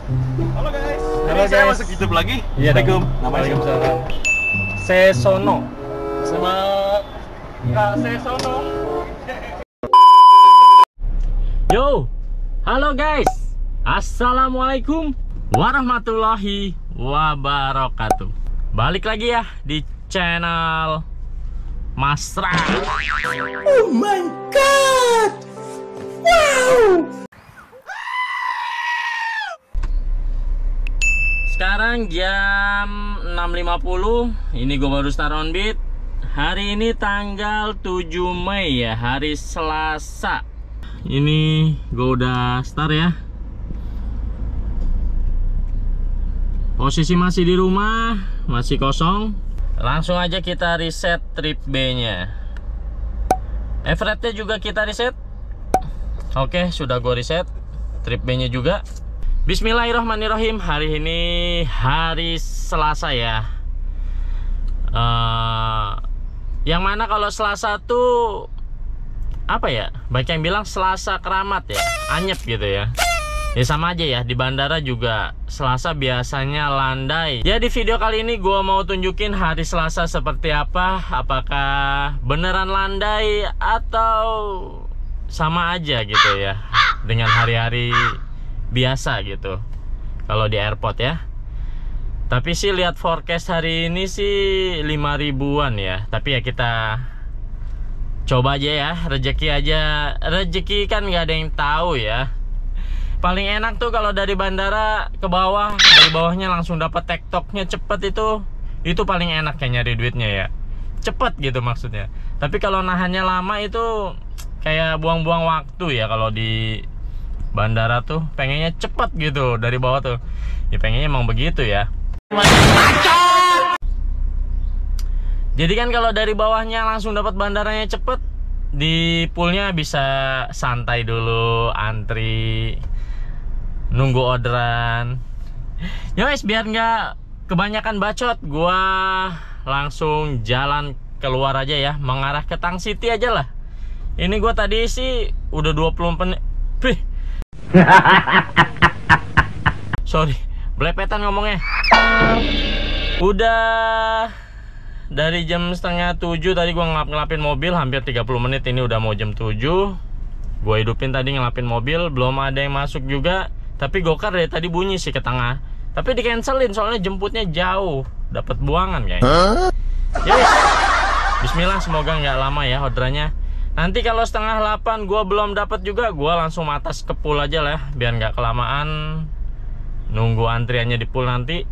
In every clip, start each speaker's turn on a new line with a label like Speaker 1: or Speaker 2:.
Speaker 1: Halo guys.
Speaker 2: Halo
Speaker 1: Jadi saya
Speaker 2: guys.
Speaker 1: masuk YouTube lagi.
Speaker 2: Iya
Speaker 1: Assalamualaikum.
Speaker 2: dong.
Speaker 1: Namanya siapa?
Speaker 2: Waalaikumsalam. Sesono.
Speaker 1: Sama Kak Sesono.
Speaker 3: Yo, halo guys. Assalamualaikum warahmatullahi wabarakatuh. Balik lagi ya di channel Mas Ran.
Speaker 4: Oh my god! Wow!
Speaker 3: Sekarang jam 6.50. Ini gue baru start on beat. Hari ini tanggal 7 Mei ya, hari Selasa. Ini gue udah start ya. Posisi masih di rumah, masih kosong. Langsung aja kita reset trip B-nya. Everett-nya juga kita reset. Oke, sudah gue reset. Trip B-nya juga. Bismillahirrahmanirrahim. Hari ini hari Selasa ya. Yang mana kalau Selasa tuh apa ya? Banyak yang bilang Selasa keramat ya, anyep gitu ya. Ya sama aja ya, di bandara juga Selasa biasanya landai. Ya di video kali ini gue mau tunjukin hari Selasa seperti apa. Apakah beneran landai atau sama aja gitu ya dengan hari-hari biasa gitu kalau di airport ya. Tapi sih lihat forecast hari ini sih 5.000-an ya. Tapi ya kita coba aja ya, rezeki aja. Rezeki kan nggak ada yang tahu ya. Paling enak tuh kalau dari bandara ke bawah, dari bawahnya langsung dapat tektoknya cepet itu paling enak ya nyari duitnya ya. Cepet gitu maksudnya. Tapi kalau nahannya lama itu kayak buang-buang waktu ya kalau di bandara tuh. Pengennya cepet gitu dari bawah tuh. Ya pengennya emang begitu ya. Jadi kan kalau dari bawahnya langsung dapat bandaranya cepet, di poolnya bisa santai dulu, antri, nunggu orderan. Ya guys, biar nggak kebanyakan bacot, gua langsung jalan keluar aja ya, mengarah ke Tang City aja lah. Ini gua tadi sih udah 20 menit. Sorry, belepetan ngomongnya. Udah dari jam setengah 7 tadi gua ngelapin mobil, hampir 30 menit. Ini udah mau jam 7. Gua hidupin tadi ngelapin mobil, belum ada yang masuk juga. Tapi gokar dari tadi bunyi sih ke tengah. Tapi di cancelin soalnya jemputnya jauh, dapat buangan kayaknya. Ya wis. Bismillah, semoga nggak lama ya orderannya. Nanti kalau setengah 8 gua belum dapat juga, gua langsung matas ke pool aja lah, biar nggak kelamaan nunggu antriannya di pool nanti.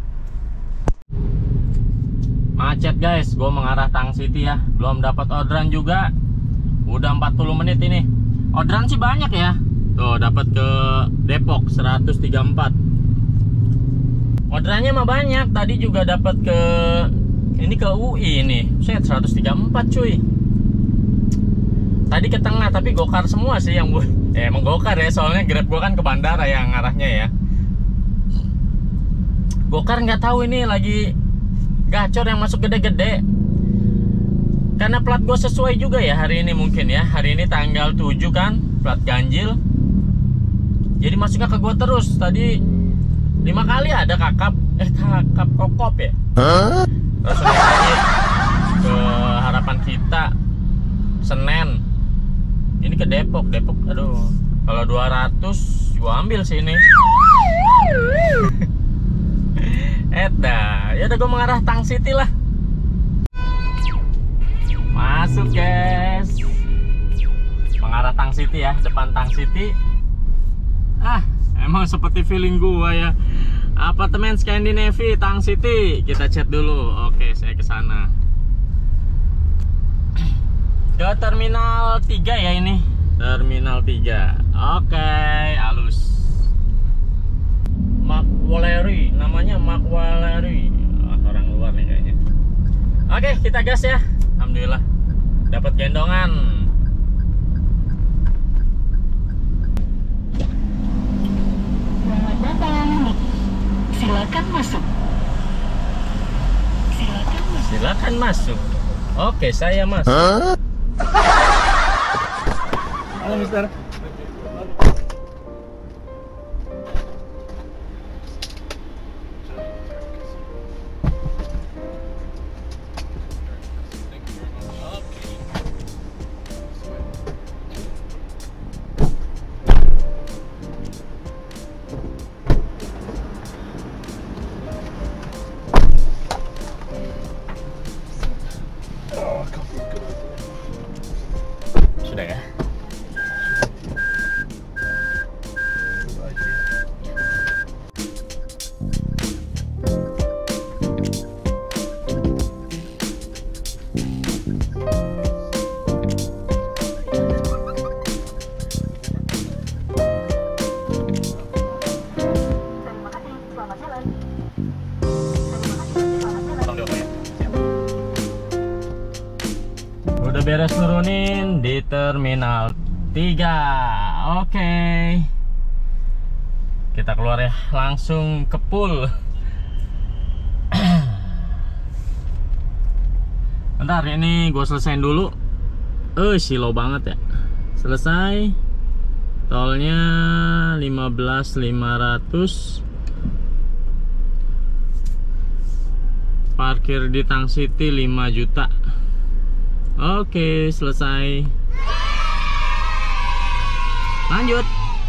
Speaker 3: Macet guys, gua mengarah Tang City ya, belum dapat orderan juga. Udah 40 menit ini. Orderan sih banyak ya. Tuh dapat ke Depok 134. Orderannya mah banyak. Tadi juga dapat ke ini ke UI ini. Set 134 cuy. Tadi ke tengah, tapi gokar semua sih yang gue. Emang gokar ya, soalnya Grab gue kan ke bandara yang arahnya ya. Gokar nggak tahu ini lagi gacor yang masuk gede-gede. Karena plat gue sesuai juga ya hari ini mungkin ya. Hari ini tanggal 7 kan, plat ganjil. Jadi masuknya ke gue terus. Tadi 5 kali ada kakap kokop ya. Terus lagi ke Harapan Kita, Senen. Ini ke Depok, aduh. Kalau 200 gua ambil sih ini. Ya udah gua mengarah Tang City lah. Masuk guys. Mengarah Tang City ya, depan Tang City. Emang seperti feeling gua ya. Apartemen Scandinavia Tang City. Kita chat dulu. Oke, saya ke sana. Ke Terminal 3 ya ini. Terminal 3. Oke, halus. Mark Waleri, namanya Mark Waleri. Orang luar nih kayaknya. Oke, kita gas ya. Alhamdulillah dapat gendongan.
Speaker 5: Selamat datang. Silakan masuk.
Speaker 3: Silakan masuk. Oke, saya masuk.
Speaker 2: Halo mister.
Speaker 3: Udah beres nurunin di Terminal 3. Oke. Kita keluar ya, langsung ke pool. Bentar, ini gue selesain dulu. Slow banget ya. Selesai. Tolnya 15.500. Parkir di Tang City 5 juta. Oke, selesai. Lanjut.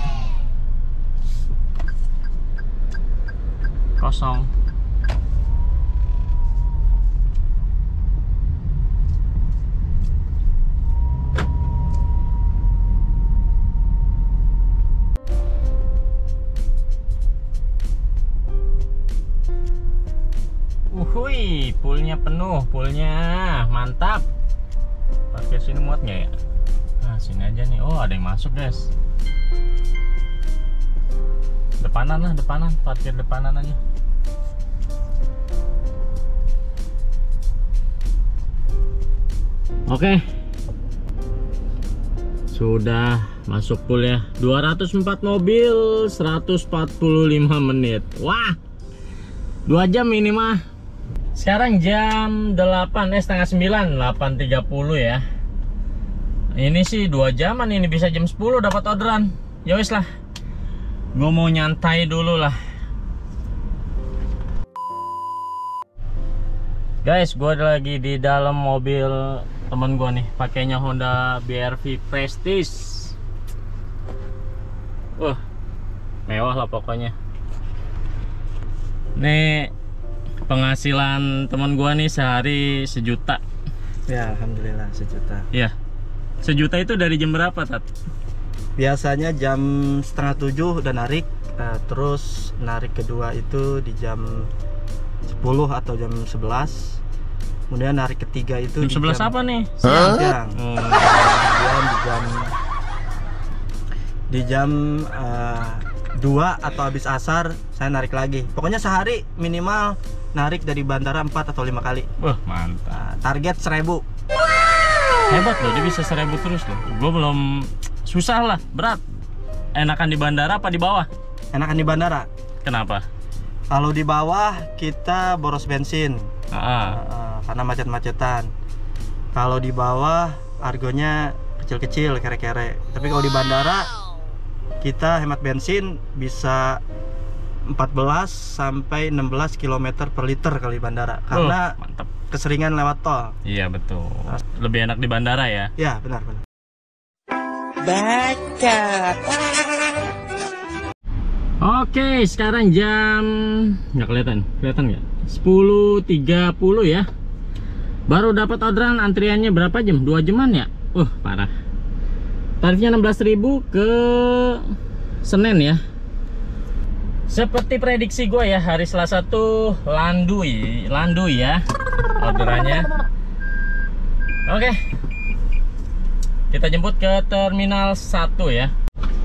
Speaker 3: Kosong. Uhuy, poolnya penuh, poolnya mantap. Parkir sini muat nggak ya? Nah, sini aja nih. Oh, ada yang masuk, guys. Depanan lah, depanan. Parkir depanan aja. Oke. Sudah masuk pool ya. 204 mobil, 145 menit. Wah. 2 jam ini mah. Sekarang jam 8, setengah 9, 8.30 ya. Ini sih 2 jaman, ini bisa jam 10 dapat orderan. Ya wis lah. Gue mau nyantai dulu lah. Guys, gue lagi di dalam mobil temen gue nih, pakainya Honda BRV Prestige. Mewah lah pokoknya. Nih penghasilan teman gua nih sehari 1 juta.
Speaker 2: Ya, alhamdulillah 1 juta.
Speaker 3: Iya. 1 juta itu dari jam berapa, Tat?
Speaker 2: Biasanya jam 6:30 udah narik, terus narik kedua itu di jam 10 atau jam 11. Kemudian narik ketiga itu
Speaker 3: jam 11 apa nih?
Speaker 2: Siang. Kemudian di jam 2 atau habis asar saya narik lagi. Pokoknya sehari minimal narik dari bandara 4 atau 5 kali.
Speaker 3: Wah, mantap.
Speaker 2: Target 1000.
Speaker 3: Hebat loh, dia bisa 1000 terus loh. Gue belum, susah lah, berat. Enakan di bandara apa di bawah?
Speaker 2: Enakan di bandara.
Speaker 3: Kenapa?
Speaker 2: Kalau di bawah kita boros bensin. Karena macet-macetan. Kalau di bawah argonya kecil-kecil, kere-kere. Tapi kalau di bandara kita hemat bensin bisa 14 sampai 16 km per liter kalau di bandara. Karena
Speaker 3: mantap.
Speaker 2: Keseringan lewat tol.
Speaker 3: Iya betul. Lebih enak di bandara ya?
Speaker 2: Ya, benar.
Speaker 4: Bacot.
Speaker 3: Oke, sekarang jam nggak kelihatan nggak? 10.30 ya. Baru dapat orderan, antriannya berapa jam? 2 jaman ya? Parah. Tarifnya 16.000 ke Senin ya. Seperti prediksi gue ya, hari Selasa tuh landui ya orderannya. Oke. Kita jemput ke Terminal 1 ya.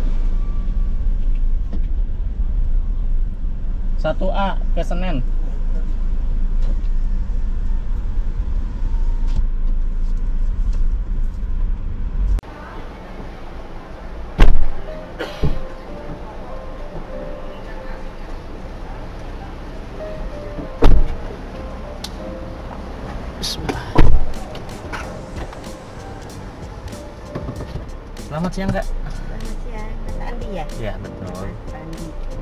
Speaker 3: 1A ke Senen. Selamat siang, Kak.
Speaker 6: Selamat siang, Mas Andi ya?
Speaker 3: Iya, betul.
Speaker 6: Mas Andi.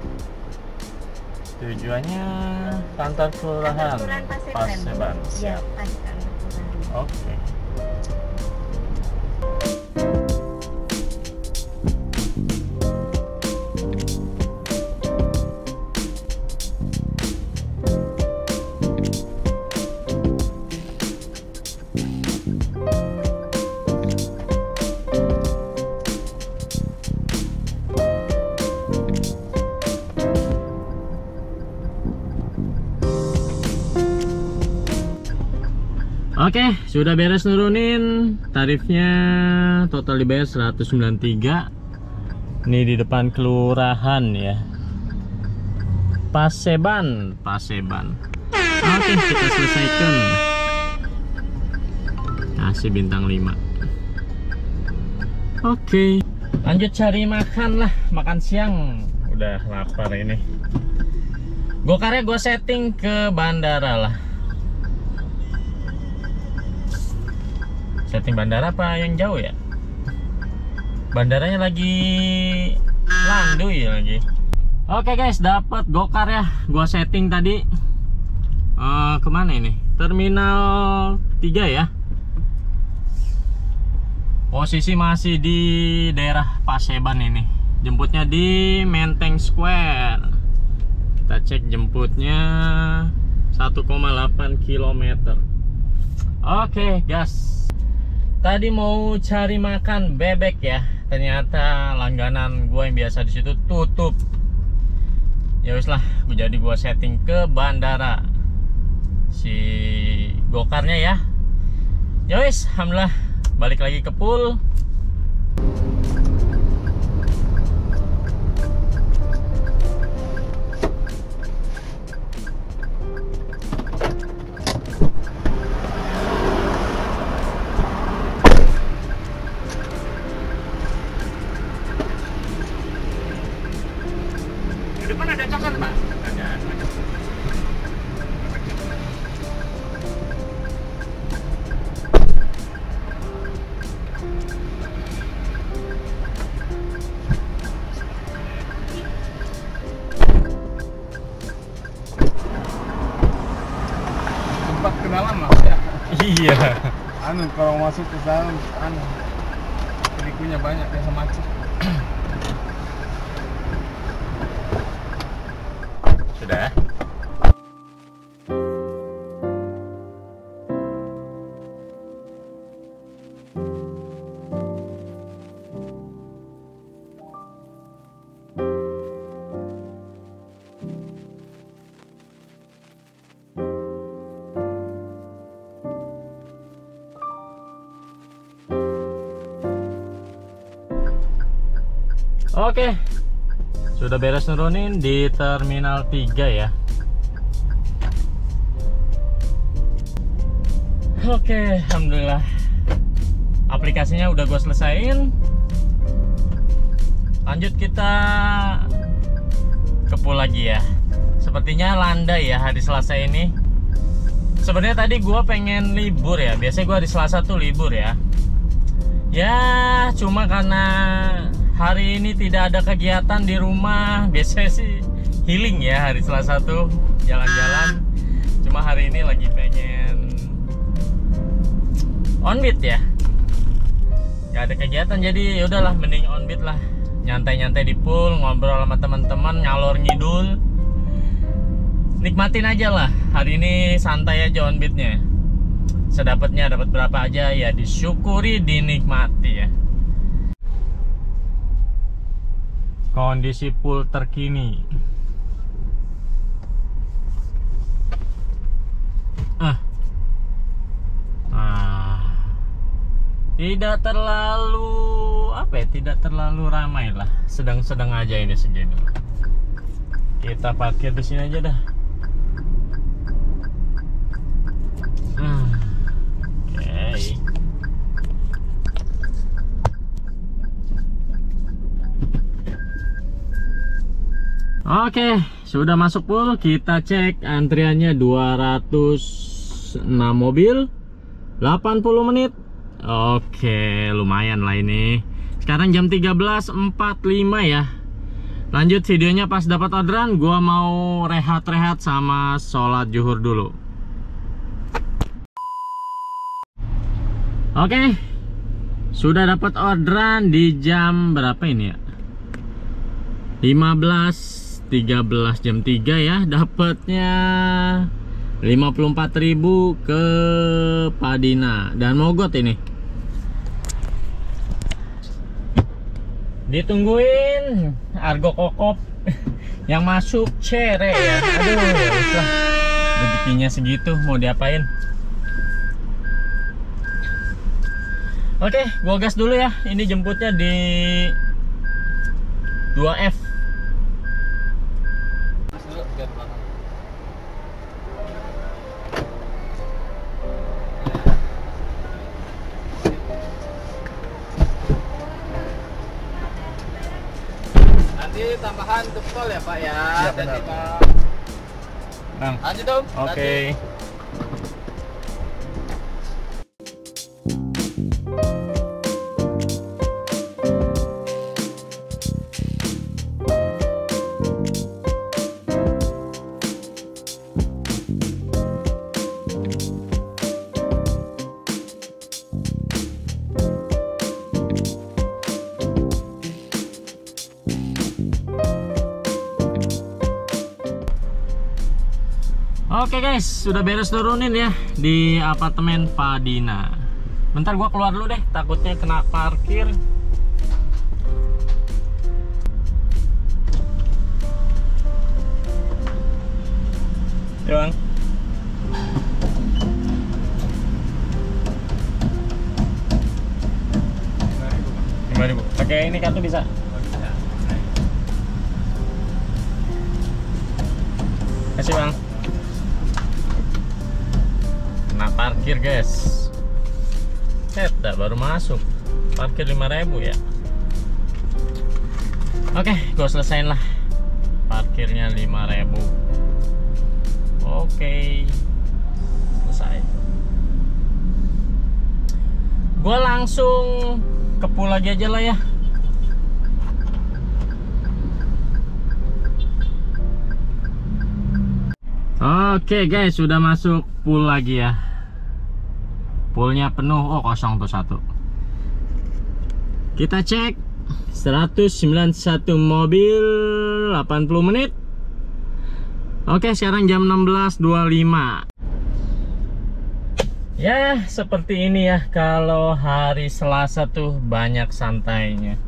Speaker 3: Tujuannya kantor kelurahan Paseban.
Speaker 6: Iya, pas kantor kelurahan.
Speaker 3: Oke. Oke, sudah beres nurunin. Tarifnya total dibayar 193. Ini di depan kelurahan ya. Paseban. Oke, kita selesaikan. Kasih bintang 5. Oke, lanjut cari makan lah, makan siang. Udah lapar ini. Gokarnya gue setting ke bandara lah. Setting bandara apa yang jauh ya? Bandaranya lagi landui lagi. Oke guys, dapat gokar ya. Gua setting tadi. Kemana ini? Terminal 3 ya. Posisi masih di daerah Paseban ini. Jemputnya di Menteng Square. Kita cek jemputnya 1,8 km. Oke guys, tadi mau cari makan bebek ya. Ternyata langganan gue yang biasa di situ tutup. Ya wis lah, jadi gue setting ke bandara si gokarnya ya. Ya wis, alhamdulillah balik lagi ke pool.
Speaker 1: Di depan ada coklat, Pak? Ada. Tempat kenalan Mas ya.
Speaker 3: Iya.
Speaker 1: Kalau masuk ke dalam pelikunya banyak biasa macet.
Speaker 3: Sudah. Oke, sudah beres nurunin di Terminal 3 ya. Oke, alhamdulillah aplikasinya udah gue selesain. Lanjut kita ke pool lagi ya. Sepertinya landai ya hari Selasa ini. Sebenarnya tadi gue pengen libur ya. Biasanya gue hari Selasa tuh libur ya. Ya cuma karena hari ini tidak ada kegiatan di rumah. Biasanya sih healing ya hari Selasa tuh, jalan-jalan. Cuma hari ini lagi pengen on beat ya. Gak ada kegiatan, jadi yaudahlah mending on beat lah. Nyantai-nyantai di pool, ngobrol sama teman-teman, ngalor ngidul. Nikmatin aja lah. Hari ini santai aja on beatnya. Sedapatnya dapat berapa aja ya disyukuri, dinikmati ya. Kondisi pool terkini. Tidak terlalu tidak terlalu ramai lah. Sedang-sedang aja ini segini. Kita parkir di sini aja dah. Oke, sudah masuk pool. Kita cek antriannya 206 mobil, 80 menit. Oke, lumayan lah ini. Sekarang jam 13.45 ya. Lanjut videonya pas dapat orderan. Gua mau rehat-rehat sama sholat zuhur dulu. Oke, sudah dapat orderan di jam berapa ini ya? 15.13, jam 3 ya. Dapatnya 54.000 ke Padina dan Mogot ini. Ditungguin Argo Kokop yang masuk cere ya. Aduh, ya usah. Rezekinya segitu, mau diapain? Oke, gua gas dulu ya. Ini jemputnya di 2F.
Speaker 1: Berarti tambahan untuk tol ya Pak ya?
Speaker 2: Iya, benar.
Speaker 1: Bang. Lanjut Om.
Speaker 3: Oke. Oke guys, sudah beres turunin ya di apartemen Padina. Bentar gua keluar dulu deh, takutnya kena parkir. Ya Bang. Rp5.000. Pakai ini kartu bisa? Kasih Bang. Kena parkir guys. Baru masuk. Parkir 5.000 ya. Oke, gue selesain lah. Parkirnya 5.000. Oke. Selesai. Gue langsung ke pool lagi aja lah ya. Oke guys, sudah masuk pool lagi ya. Poolnya penuh. Oh, kosong tuh satu. Kita cek 191 mobil 80 menit. Oke, sekarang jam 16.25. Ya, seperti ini ya. Kalau hari Selasa tuh banyak santainya.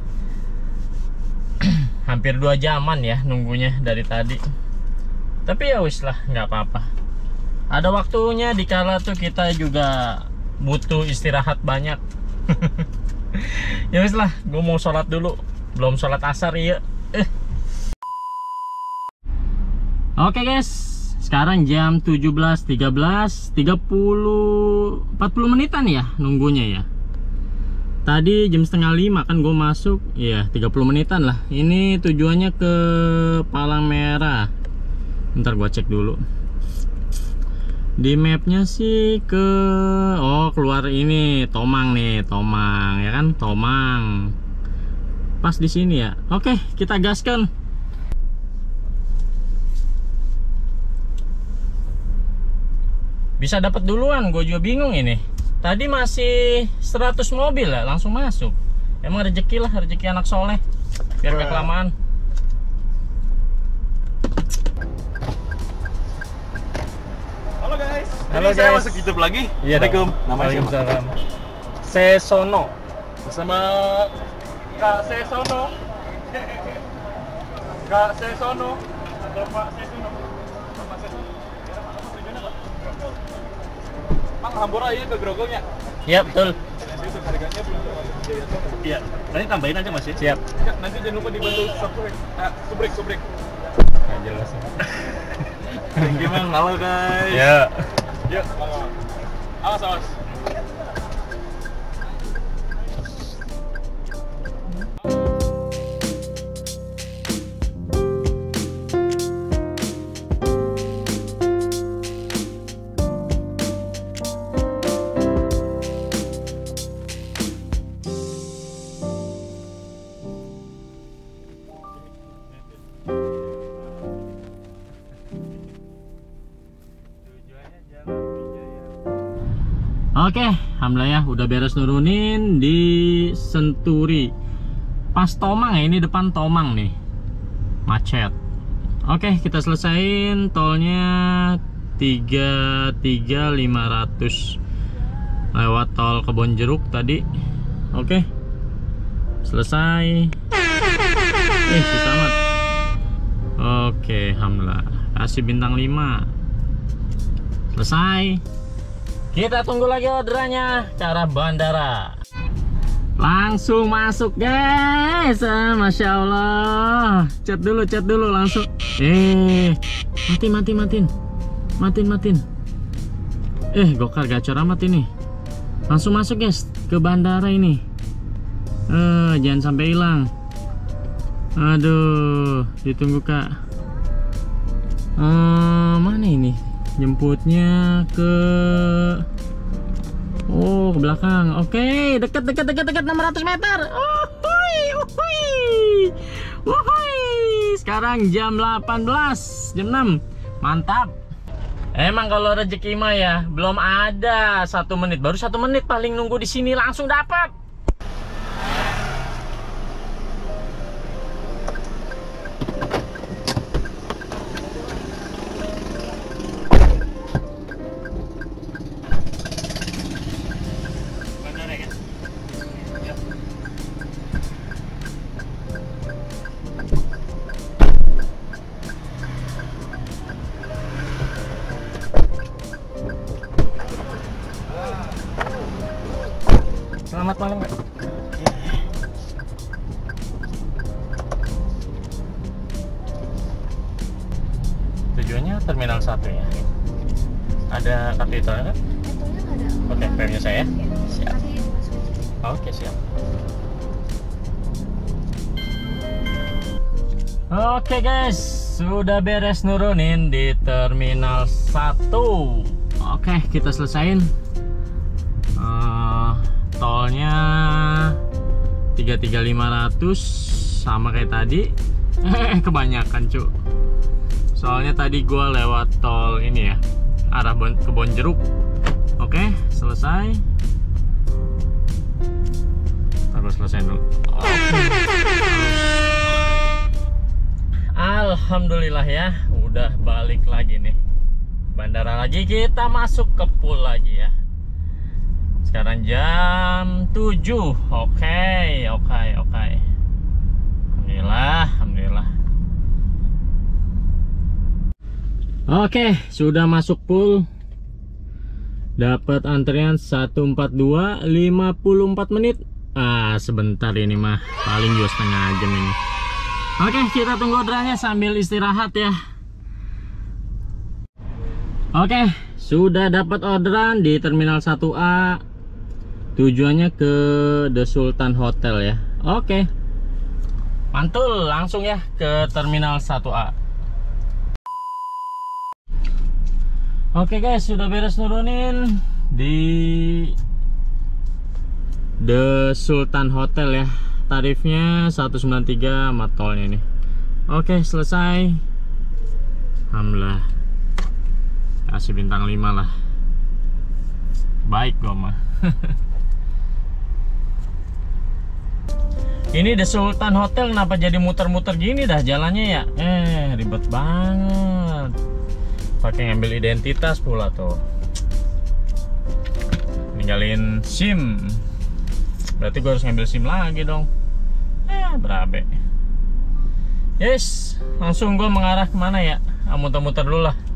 Speaker 3: Hampir 2 jaman ya nunggunya dari tadi. Tapi ya wis lah, nggak apa-apa. Ada waktunya dikala tuh kita juga butuh istirahat banyak. Ya wis lah, gue mau sholat dulu. Belum sholat asar ya. Oke guys, sekarang jam 17.13, 40 menitan ya nunggunya ya. Tadi jam setengah 5 kan gue masuk, ya 30 menitan lah. Ini tujuannya ke Palang Merah. Ntar gue cek dulu. Di mapnya sih ke keluar ini Tomang nih, Tomang ya kan, Tomang. Pas di sini ya. Oke, kita gaskan. Bisa dapat duluan, gue juga bingung ini. Tadi masih 100 mobil ya, langsung masuk. Emang rezeki lah, rezeki anak soleh. Biar gak kelamaan.
Speaker 1: Halo guys.
Speaker 3: Halo
Speaker 1: Jadi saya
Speaker 3: guys.
Speaker 1: masuk YouTube lagi.
Speaker 3: Iya.
Speaker 1: Assalamualaikum. Namanya siapa?
Speaker 3: Waalaikumsalam. Sesono.
Speaker 1: Bersama Kak Sesono. Kak Sesono atau Pak Sesono. Pak Sesono. Ya, apa tujuannya, Pak? Mang Hambora ini ke Grogolnya.
Speaker 3: Iya betul.
Speaker 1: Itu harganya belum terlalu.
Speaker 7: Iya, nanti tambahin aja Mas ya.
Speaker 3: Siap.
Speaker 1: Ya, nanti jangan lupa dibantu subrek.
Speaker 3: Nggak jelas.
Speaker 1: Thank you, Mang. Halo guys.
Speaker 3: Ya.
Speaker 1: Yuk, awas.
Speaker 3: Oke, alhamdulillah ya udah beres nurunin di Senturi. Pas Tomang ya, ini depan Tomang nih. Macet. Oke, kita selesain tolnya 33.500 lewat tol Kebonjeruk tadi. Oke. Selesai. Bisa amat. Oke, alhamdulillah. Kasih bintang 5. Selesai. Kita tunggu lagi orderannya ke arah bandara. Langsung masuk guys. Masya Allah. Chat dulu langsung. Matiin. Gokar gacor amat ini. Langsung masuk guys ke bandara ini. Jangan sampai hilang. Aduh, ditunggu Kak. Mana ini? Jemputnya ke ke belakang. Oke, dekat 600 meter. Sekarang jam 18, jam 6. Mantap. Emang kalau rezeki mah ya belum ada 1 menit, baru 1 menit paling nunggu di sini langsung dapat. Selamat malam Kak. Tujuannya Terminal 1 ya. Ada kartu itu kan? Oke, PM-nya saya. Siap. Oke, siap. Oke guys, sudah beres nurunin di Terminal 1. Oke, kita selesain. Tolnya 33.500 sama kayak tadi. Kebanyakan cu. Soalnya tadi gua lewat tol ini ya, arah Kebon Jeruk. Oke, selesai. Aku selesai dulu. Alhamdulillah ya, udah balik lagi nih. Bandara lagi, kita masuk ke pool lagi ya. Sekarang jam 7. Oke. Alhamdulillah. Oke, sudah masuk pool. Dapat antrian 142 54 menit. Sebentar ini mah, paling juga setengah jam ini. Oke, kita tunggu orderannya sambil istirahat ya. Oke, sudah dapat orderan di Terminal 1A. Tujuannya ke The Sultan Hotel ya. Oke. Mantul, langsung ya ke Terminal 1A. Oke guys, sudah beres nurunin di The Sultan Hotel ya. Tarifnya 193 sama tolnya nih. Oke, selesai. Alhamdulillah. Kasih bintang 5 lah. Baik gua mah. Ini The Sultan Hotel kenapa jadi muter-muter gini dah jalannya ya? Ribet banget. Pakai ngambil identitas pula tuh. Ninggalin SIM. Berarti gue harus ngambil SIM lagi dong. Berabe. Yes, langsung gue mengarah kemana ya? Muter-muter dulu lah.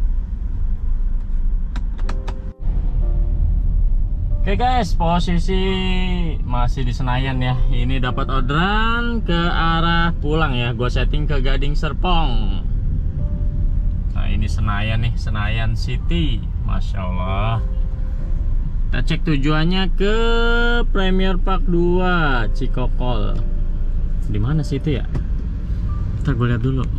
Speaker 3: Oke guys, posisi masih di Senayan ya. Ini dapat orderan ke arah pulang ya. Gue setting ke Gading Serpong. Nah ini Senayan nih, Senayan City. Masya Allah. Kita cek tujuannya ke Premier Park 2 Cikokol. Di mana sih itu ya? Ntar gue lihat dulu.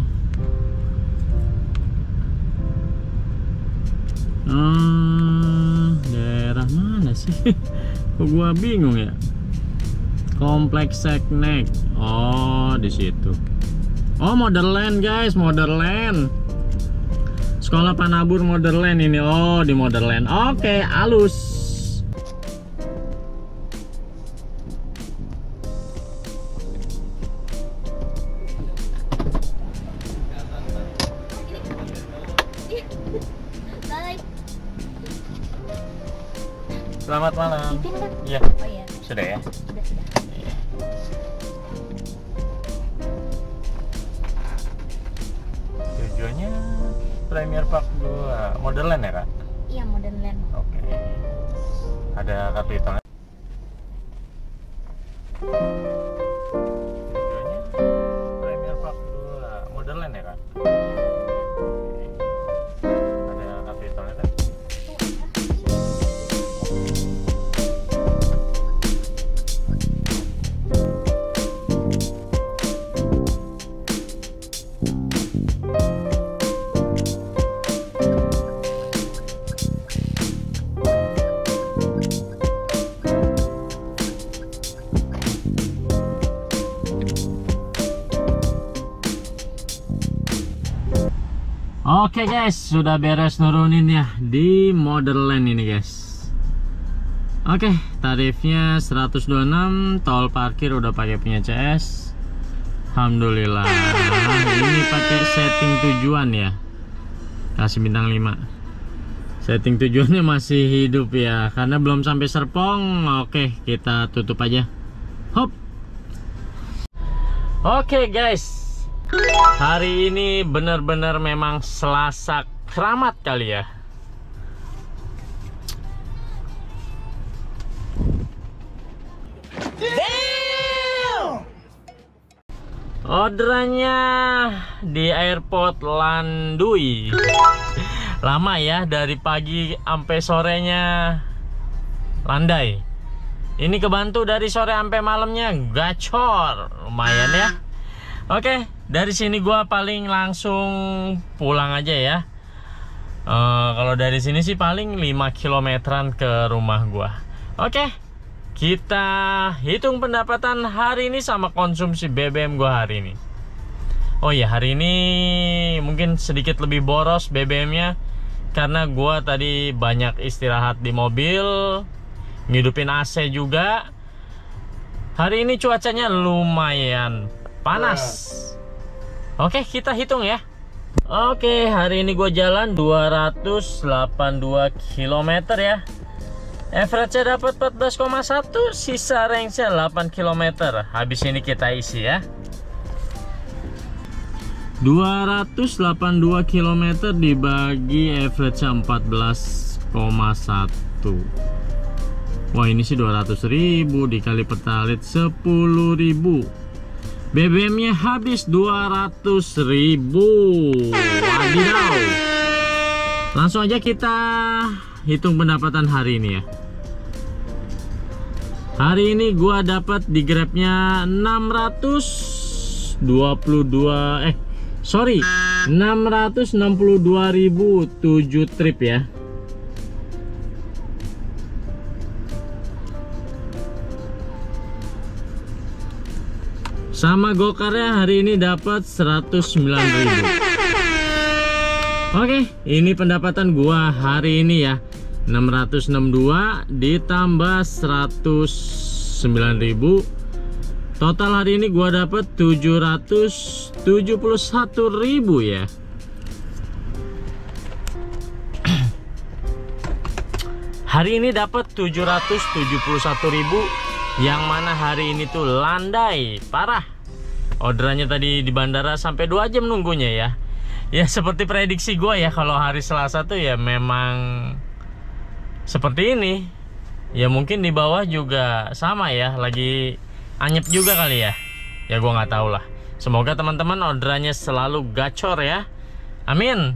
Speaker 3: Daerah mana sih? Kok gua bingung ya? Kompleks Seknek. Oh, di situ. Oh, Modern guys, Modern. Sekolah Panabur Modern ini. Oh, di Modern. Oke, halus. Selamat malam. Iya.
Speaker 6: Oh iya.
Speaker 3: Sudah ya?
Speaker 6: Sudah.
Speaker 3: Iya. Tujuannya Premier Park 2 Modern ya Kak?
Speaker 6: Iya, Modern.
Speaker 3: Oke. Ada kartu hitamnya? Tujuannya Premier Park 2 Modern ya Kak? Ada kartu hitamnya Kak? Oke guys, sudah beres nurunin ya di Model Land ini guys. Oke, tarifnya 126, tol parkir udah pakai punya CS. Alhamdulillah. Ini pakai setting tujuan ya. Kasih bintang 5. Setting tujuannya masih hidup ya, karena belum sampai Serpong. Oke, kita tutup aja. Hop. Oke guys. Hari ini bener-bener memang Selasa keramat kali ya. Orderannya di airport Landui. Lama ya, dari pagi sampai sorenya landai. Ini kebantu dari sore sampai malamnya gacor. Lumayan ya. Oke, dari sini gua paling langsung pulang aja ya. Kalau dari sini sih paling 5 kilometeran ke rumah gua. Oke, kita hitung pendapatan hari ini sama konsumsi BBM gua hari ini. Oh iya, hari ini mungkin sedikit lebih boros BBM-nya karena gua tadi banyak istirahat di mobil, ngidupin AC juga. Hari ini cuacanya lumayan panas. Oke, kita hitung ya. Oke, hari ini gue jalan 282 km ya. Average-nya dapat 14,1, sisa range-nya 8 km. Habis ini kita isi ya. 282 km dibagi average-nya 14,1. Wah, ini sih 200.000 dikali pertalit 10.000. BBM-nya habis 200.000. Wadidaw. Langsung aja kita hitung pendapatan hari ini ya. Hari ini gua dapat di Grab-nya 662.000 7 trip ya. Sama gokarnya hari ini dapat 109.000. Oke, ini pendapatan gua hari ini ya. 662 ditambah 109.000. Total hari ini gua dapat 771.000 ya. Hari ini dapat 771.000, yang mana hari ini tuh landai parah. Orderannya tadi di bandara sampai 2 jam nunggunya ya. Ya seperti prediksi gue ya, kalau hari Selasa tuh ya memang seperti ini. Ya mungkin di bawah juga sama ya, lagi anyep juga kali ya. Ya gue nggak tahu lah. Semoga teman-teman orderannya selalu gacor ya. Amin.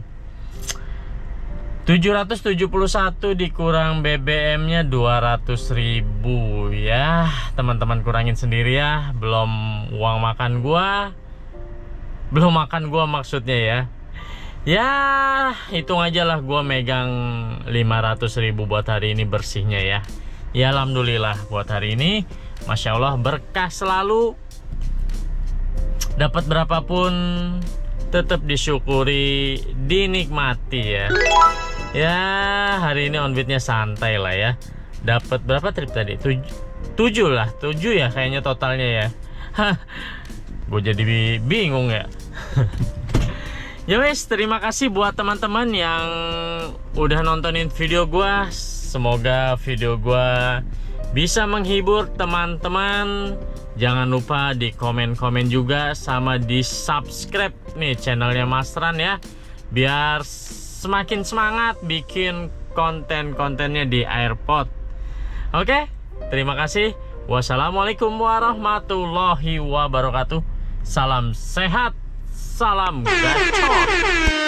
Speaker 3: 771 dikurang BBM-nya 200.000 ya. Teman-teman kurangin sendiri ya. Belum uang makan gua. Belum makan gua maksudnya ya. Ya, hitung aja lah gua megang 500.000 buat hari ini bersihnya ya. Ya alhamdulillah buat hari ini. Masya Allah berkah selalu. Dapat berapapun tetap disyukuri, dinikmati ya. Ya hari ini onbitnya santai lah ya. Dapat berapa trip tadi? 7 lah, 7 ya kayaknya totalnya ya. Gue jadi bingung ya. Ya wes, terima kasih buat teman-teman yang udah nontonin video gue. Semoga video gue bisa menghibur teman-teman. Jangan lupa di komen-komen juga, sama di subscribe nih channelnya Mas Ran ya, biar semakin semangat bikin konten-kontennya di airport. Oke, terima kasih. Wassalamualaikum warahmatullahi wabarakatuh. Salam sehat, salam gacor.